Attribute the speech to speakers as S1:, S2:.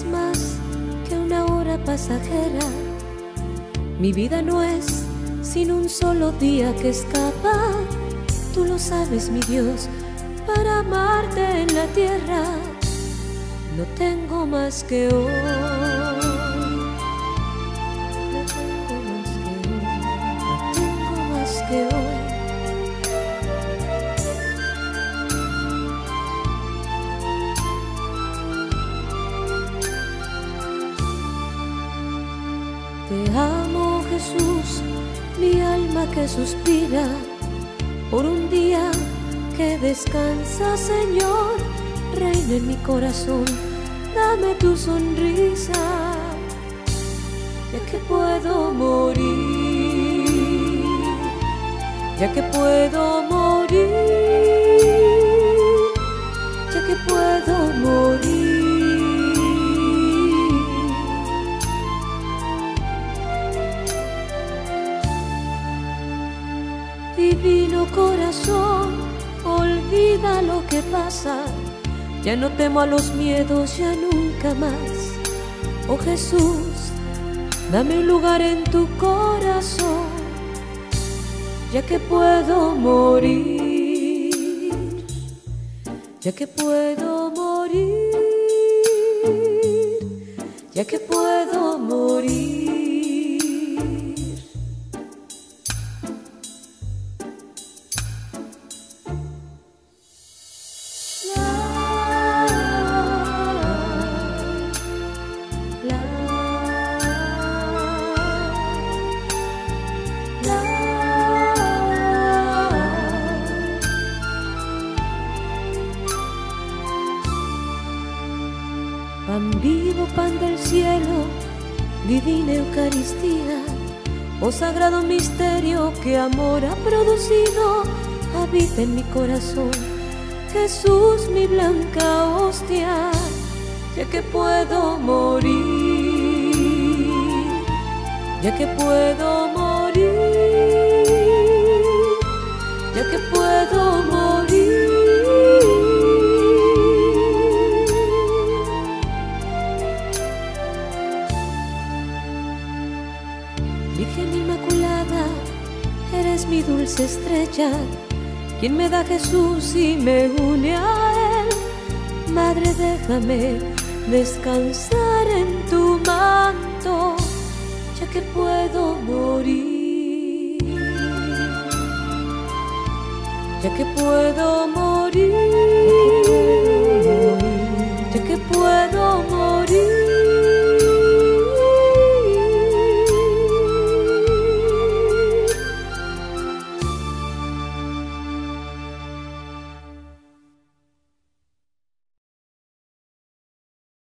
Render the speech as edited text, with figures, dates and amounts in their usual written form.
S1: es más que una hora pasajera. Mi vida no es sin un solo día que escapa. Tú lo sabes, mi Dios, para amarte en la tierra no tengo más que hoy. No tengo más que hoy. No tengo más que hoy. Te amo, Jesús, mi alma que suspira por un día que descansa, Señor. Reina en mi corazón, dame tu sonrisa, ya que puedo morir, ya que puedo morir, ya que puedo morir. Divino corazón, olvida lo que pasa. Ya no temo a los miedos, ya nunca más. Oh Jesús, dame un lugar en tu corazón, ya que puedo morir, ya que puedo morir, ya que puedo morir. Pan vivo, pan del cielo, divina Eucaristía, oh sagrado misterio que amor ha producido, habita en mi corazón, Jesús, mi blanca hostia, ya que puedo morir, ya que puedo morir, ya que puedo morir. Virgen Inmaculada, eres mi dulce estrella, quien me da Jesús y me une a Él. Madre, déjame descansar en tu manto, ya que puedo morir, ya que puedo morir,